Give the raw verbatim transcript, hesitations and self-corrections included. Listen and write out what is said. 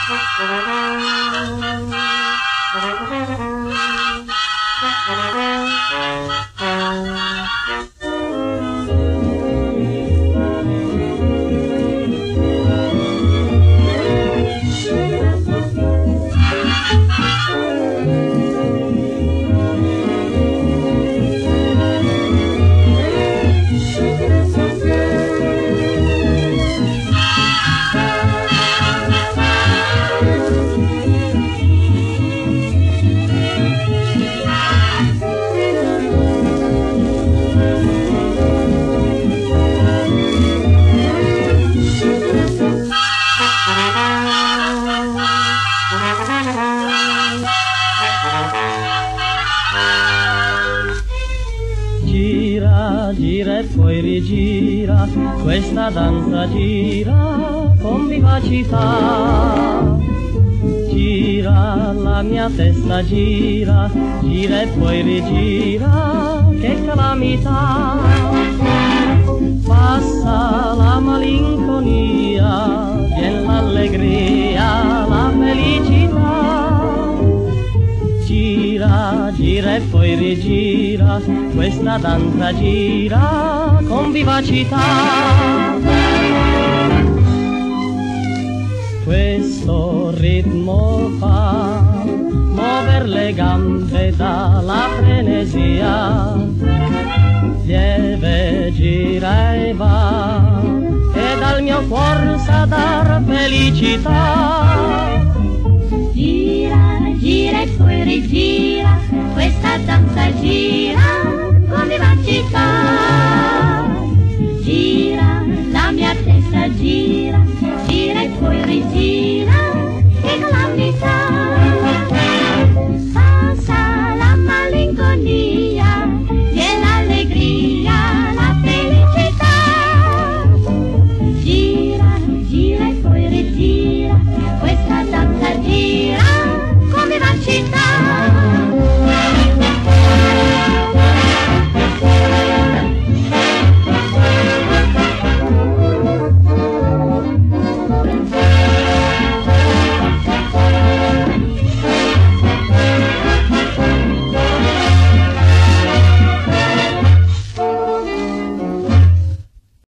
Gira, gira e poi rigira, questa danza gira con vivacità. Gira, la mia testa gira, gira e poi rigira, che calamità. Passa la malinconia, vien l'allegria, la felicità. Gira, gira e poi rigira, questa danza gira con vivacità. Questo ritmo fa muover le gambe dalla frenesia, lieve gira e va, e dal mio cuor sa dar felicità. Gira, gira e poi rigira, questa danza gira con vivacità. Gira, la mia testa gira, gira e poi rigira.